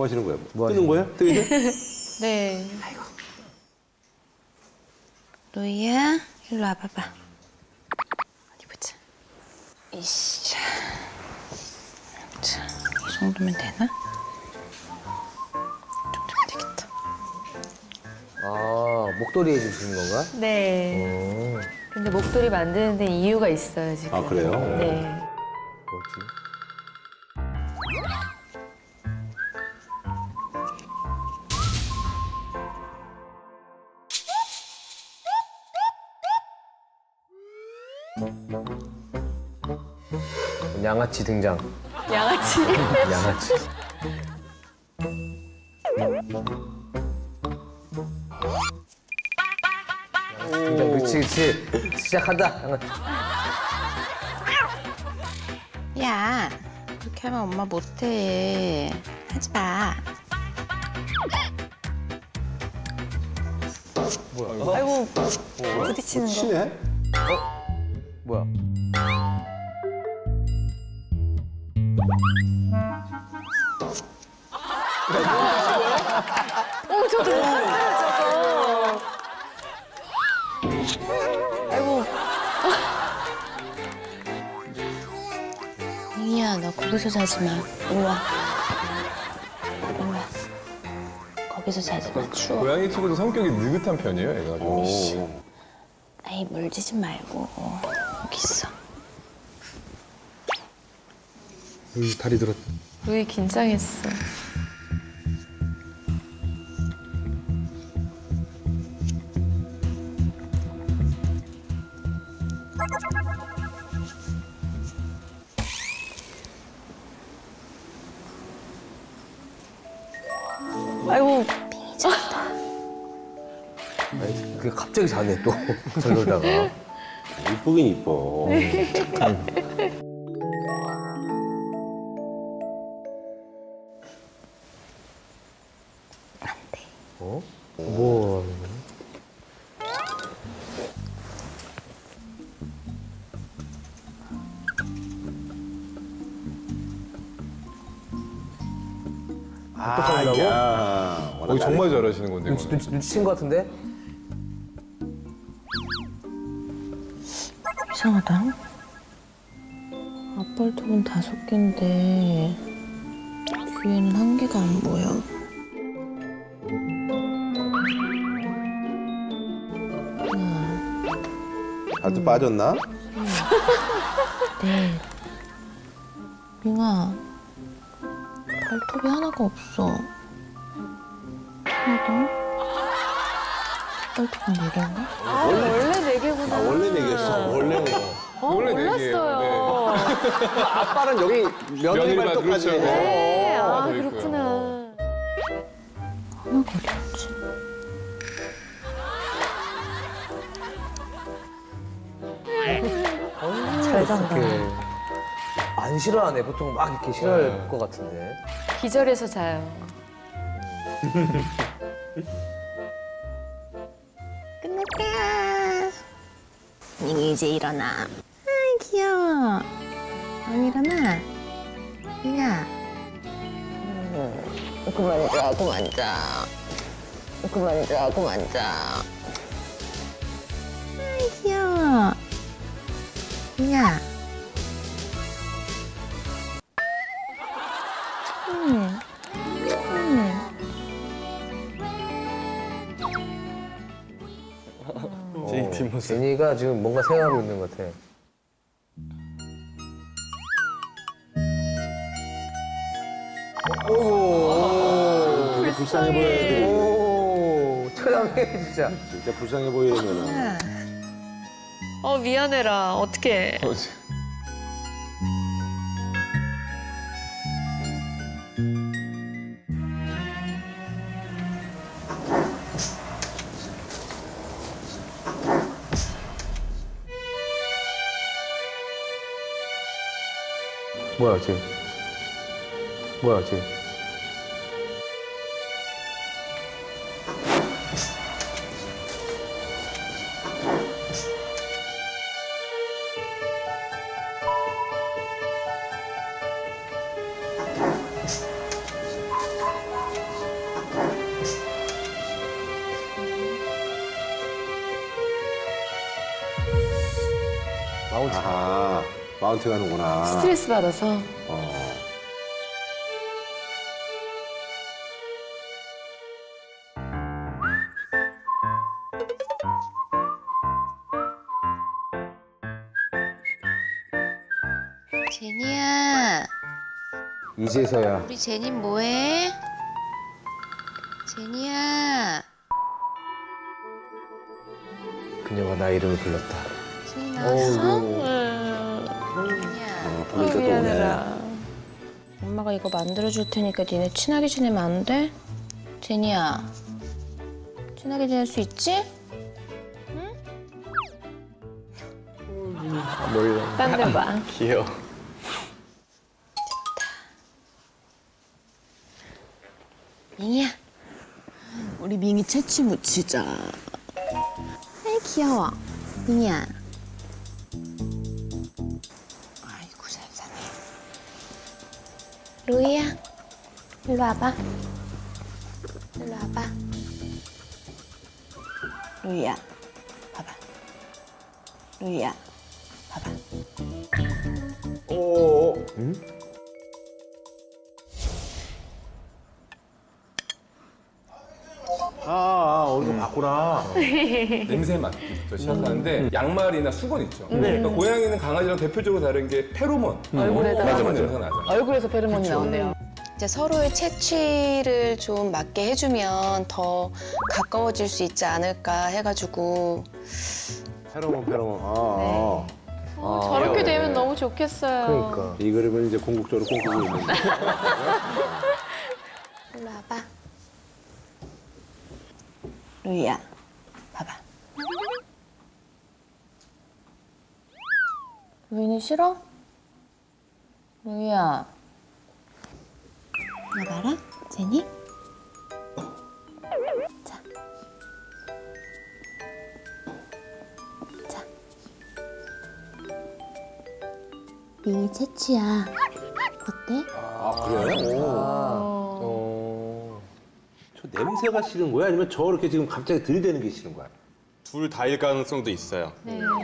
뭐 하시는 거예요? 뭐 뜨는 거예요? 뜨이죠? 네. 로이야, 일로 와봐봐. 어디 보자. 이씨. 자, 이 정도면 되나? 이 정도면 되겠다. 아, 목도리 해주시는 건가? 네. 근데 목도리 만드는데 이유가 있어요, 지금. 아, 그래요? 네. 뭐지? 양아치 등장. 양아치. 양아치. 등장. 그렇지, 그렇지. 시작한다. 양아치. 야, 그렇게 하면 엄마 못해. 하지 마. 아이고, 부딪히는 거. 치네? 뭐야? 저도 봤어요, 저거. 아이고. 잉이야, 너 거기서 자지 마. 일로 와. 일로 와. 거기서 자지 마. 추워. 고양이 치고도 성격이 느긋한 편이에요, 애가. 오. 에이, 물지지 말고. 여기 있어. 다리 들었. 루이 긴장했어. 아이고. 아니, 그게 갑자기 자네, 또. 저러다가. 이쁘긴 이뻐. 안 돼. 어? 뭐 하는 거야? 어떡하려고? 야, 워낙 정말 잘하시는 건데. 눈치챈 것 같은데? 이상하다. 앞발톱은 5개인데 뒤에는 1개가 안 보여. 발도 빠졌나? 네. 밍아, 발톱이 하나가 없어. 하나도? 발톱은 4개인가? 아, 원래 4개구나. 아, 원래 내겠어. 원래 내. 원래 네 개예요, 몰랐어요. 아빠는 여기 며느리 며느리만 발톱까지. 그렇죠. 네, 아, 돼 있고요. 그렇구나. 하나가 어디였지? 잘 잔다. 안 싫어하네. 보통 막 이렇게 싫어할 것 같은데. 기절해서 자요. 끝낼게요. 밍이 이제 일어나. 아이, 귀여워. 안 일어나? 밍아. 그만 자, 그만 자. 그만 자, 그만 자. 아이, 귀여워. 밍아. 응. 응. 제 뒷모습. 제니가 지금 뭔가 생각하고 있는 것 같아. 오, 불쌍해 보여야 돼. 오, 처량해 진짜. 진짜 불쌍해 보이면은. 미안해라. 어떡해. 뭐야 지금? 뭐야 지금? 마운트. 아, 마운트 가는구나. 스트레스 받아서. 어. 제니야, 이제서야. 우리 제니 뭐해? 제니야, 그녀가 나 이름을 불렀다. 제니 나왔어? 부르니까 또 오네. 엄마가 이거 만들어줄 테니까 니네 친하게 지내면 안 돼? 제니야, 친하게 지낼 수 있지? 몰라. 딴 데 봐. 귀여워. 밍이야, 우리 밍이 채취 묻히자. 아이 귀여워. 밍이야. 아이고 잘 사네. 루이야, 일로 와봐. 일로 와봐. 루이야, 봐봐. 루이야, 봐봐. 오, 응? 어디서 봤구나. 냄새 맡기부터 시작하는데 양말이나 수건 있죠. 그러니까 고양이는 강아지랑 대표적으로 다른 게 페로몬. 얼굴에다가. 페로몬 냄새가 나잖아. 얼굴에서 페로몬이 나온대요. 이제 서로의 채취를 좀 맞게 해주면 더 가까워질 수 있지 않을까 해가지고 페로몬. 저렇게 되면 너무 좋겠어요. 그러니까. 이 그림은 이제 궁극적으로 꿈꾸고 있는데. 일로 와봐. 루이야, 봐봐. 루이는 싫어? 루이야. 나 봐라, 제니. 자. 자. 밍이 채취야. 어때? 아, 그래? 저 냄새가 싫은 거야? 아니면 저렇게 지금 갑자기 들이대는 게 싫은 거야? 둘 다일 가능성도 있어요.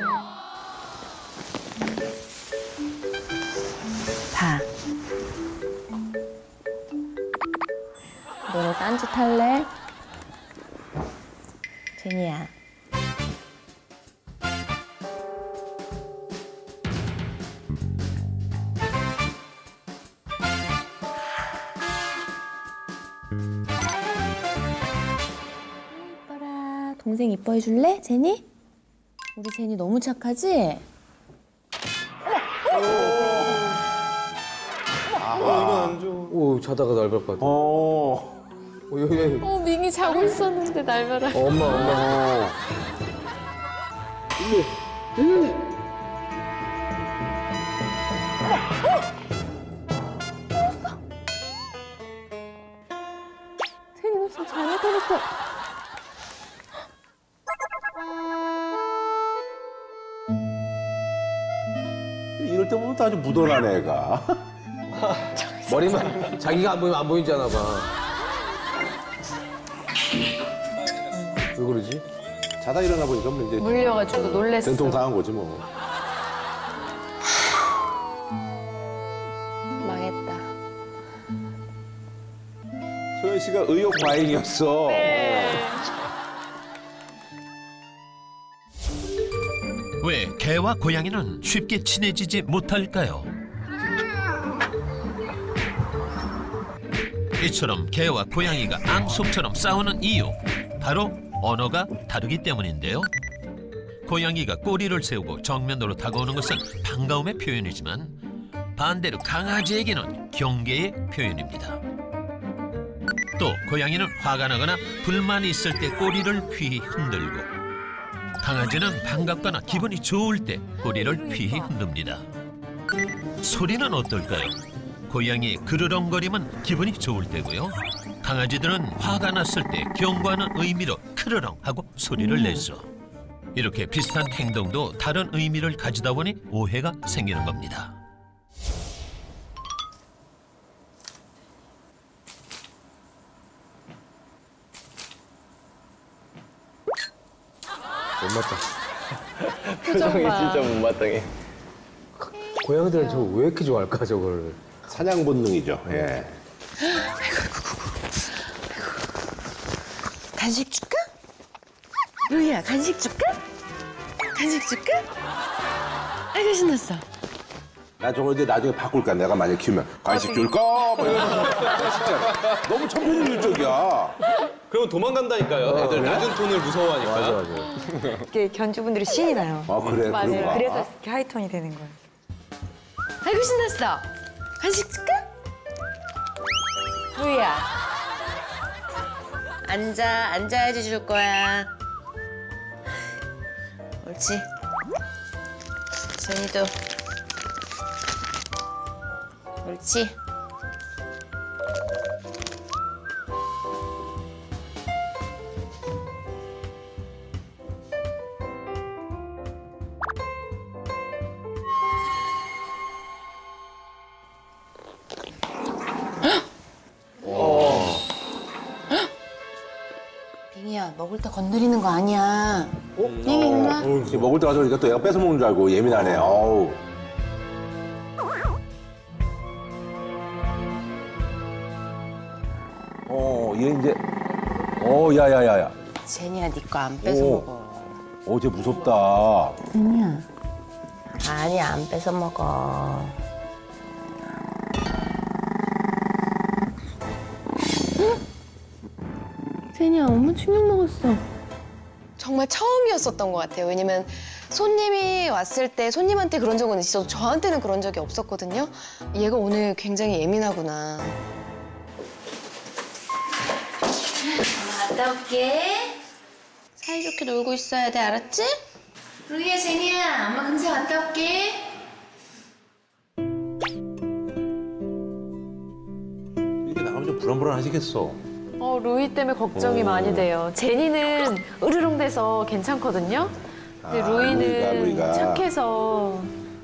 봐. 너네 딴짓 할래? 제니야. 이뻐라. 동생 이뻐해 줄래, 제니? 우리 제니 너무 착하지? 오, 자다가 날벌 것 같아. 여기. 밍이 자고 있었는데 날벼락. 엄마. 제니 너 지금 잘못하니까. 이럴 때 보면 또 아주 묻어나네, 애가. 머리만 자기가 안 보이면 안 보이지 않아 봐. 왜 그러지? 자다 일어나 보니까 뭐 이제 물려가지고 놀랬어. 된통 당한 거지 뭐. 망했다. 소연 씨가 의욕 과잉이었어. 왜 개와 고양이는 쉽게 친해지지 못할까요? 이처럼 개와 고양이가 앙숙처럼 싸우는 이유, 바로 언어가 다르기 때문인데요. 고양이가 꼬리를 세우고 정면으로 다가오는 것은 반가움의 표현이지만 반대로 강아지에게는 경계의 표현입니다. 또 고양이는 화가 나거나 불만이 있을 때 꼬리를 휘 흔들고, 강아지는 반갑거나 기분이 좋을 때 꼬리를 휘 흔듭니다. 소리는 어떨까요? 고양이의 그르렁거림은 기분이 좋을 때고요. 강아지들은 화가 났을 때 경고하는 의미로 크르렁 하고 소리를 내죠. 이렇게 비슷한 행동도 다른 의미를 가지다 보니 오해가 생기는 겁니다. 못 맞다. 표정 봐. 못마땅해. 고양이들은 저거 왜 이렇게 좋아할까, 저걸. 사냥 본능이죠. 예. 간식 줄까? 루이야, 간식 줄까? 간식 줄까? 아이고, 신났어. 나 저걸 이제 나중에 바꿀 거야. 내가 만약 키우면 간식 줄까? 뭐 이러면서. 진짜 너무 천편일률적이야. 그러면 도망간다니까요. 애들 낮은 톤을 무서워하니까. 맞아. 이렇게 견주분들이 신이 나요. 아 그래 맞아요. 그런가? 그래서 이렇게 하이톤이 되는 거예요. 아이고, 신났어. 간식 줄까? 루이야. 앉아야지 줄 거야. 옳지. 제니도. 옳지. 빙이야, 먹을 때 건드리는 거 아니야. 빙이 일로 와. 먹을 때 가져오니까 또 얘가 뺏어 먹는 줄 알고 예민하네. 어우. 얘 이제 야야야야. 제니야, 네 거 안 뺏어 오. 먹어. 쟤 무섭다. 제니야. 아니, 안 뺏어 먹어. 제니야, 엄마 충격 먹었어. 정말 처음이었었던 것 같아요. 왜냐면 손님이 왔을 때 손님한테 그런 적은 있어도 저한테는 그런 적이 없었거든요. 얘가 오늘 굉장히 예민하구나. 갔다 올게. 사이좋게 놀고 있어야 돼, 알았지? 루이야, 제니야, 엄마 금세 갔다 올게. 이게 나가면 좀 불안불안하시겠어. 루이 때문에 걱정이 많이 돼요. 제니는 으르렁대서 괜찮거든요. 근데 루이는 루이가. 착해서.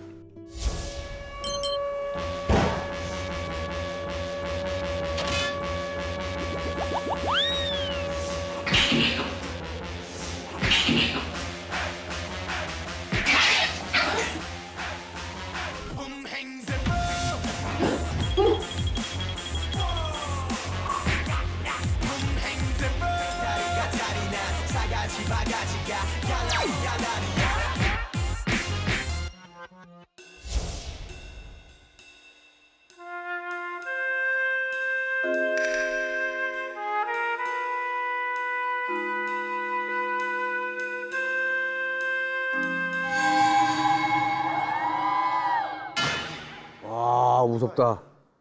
와, 무섭다.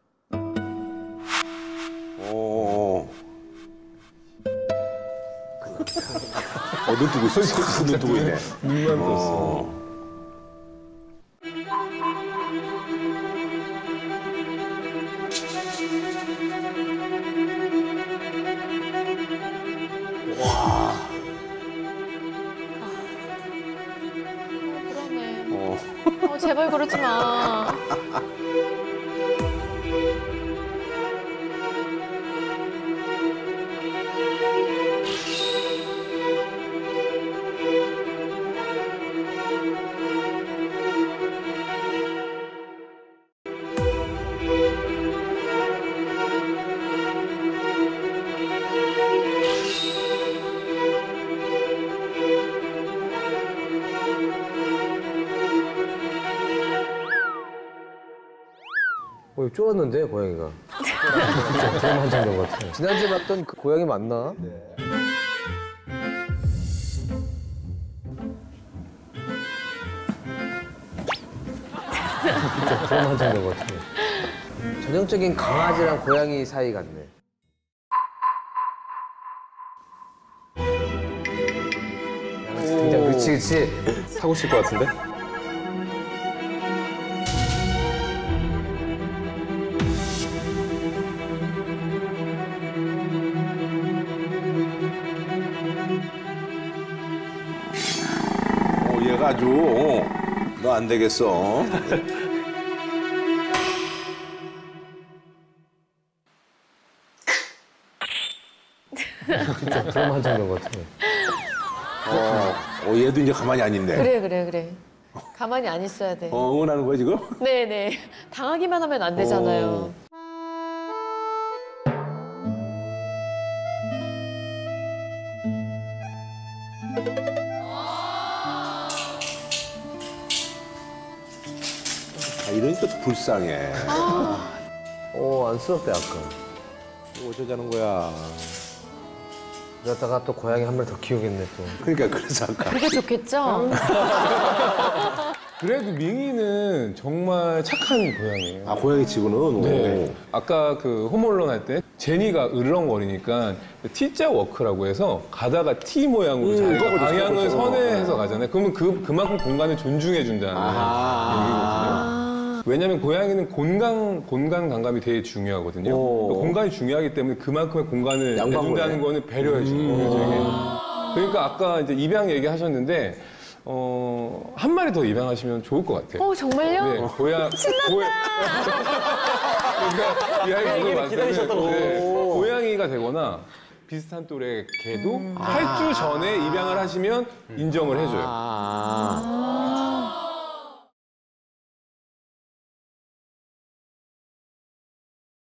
눈 뜨고 있어. 눈 뜨고 있네. 눈만 떴어. 그러네. 제발 그러지 마. 쫄았는데, 고양이가. 진짜 드라마 한 장면 같아. 지난주에 봤던 그 고양이 맞나? 진짜 드라마 한 장면 같아. 전형적인 강아지랑 고양이 사이 같네. 양아치 등장. 그치. 사고 칠 것 같은데? 얘가 아주 너 안 되겠어. 진짜 드라마 한 장면 같아. 얘도 이제 가만히 안 있네. 그래. 가만히 안 있어야 돼. 응원하는 거야, 지금? 네네. 당하기만 하면 안 되잖아요. 이러니까 또 불쌍해. 안쓰럽다, 약간. 어쩌자는 거야. 그러다가 또 고양이 한 마리 더 키우겠네, 또. 그러니까 그래서 아까. 그게 좋겠죠? 그래도 밍이는 정말 착한 고양이에요. 고양이 치고는? 네. 아까 그 홈얼론 할 때 제니가 으르렁거리니까 T자 워크라고 해서 가다가 T 모양으로 자기가 방향을 선회해서 가잖아요. 그러면 그만큼 공간을 존중해 준다는 얘기거든요. 왜냐하면 고양이는 공간 감각이 되게 중요하거든요. 공간이 중요하기 때문에 그만큼의 공간을 내준다는 거는 배려해 주는 거예요, 저에게. 그러니까 아까 이제 입양 얘기하셨는데 한 마리 더 입양하시면 좋을 것 같아요. 정말요? 네, 그러니까 이 아이가 기다리셨던 거. 고양이가 되거나 비슷한 또래 개도 8주 전에 입양을 하시면 인정을 해줘요.